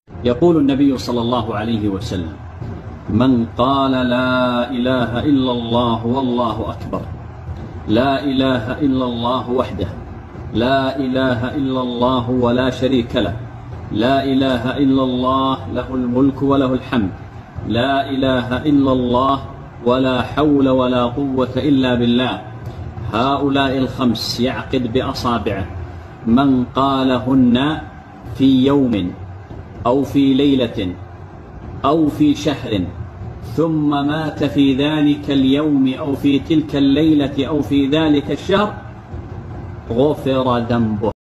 يقول النبي صلى الله عليه وسلم: من قال لا إله إلا الله والله أكبر، لا إله إلا الله وحده، لا إله إلا الله ولا شريك له، لا إله إلا الله له الملك وله الحمد، لا إله إلا الله ولا حول ولا قوة إلا بالله. هؤلاء الخمس يعقد بأصابعه: من قالهن في يوم أو في ليلة أو في شهر ثم مات في ذلك اليوم أو في تلك الليلة أو في ذلك الشهر غفر ذنبه.